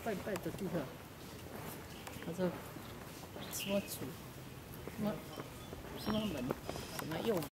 拜拜的地方。他说什么主什么门什么右。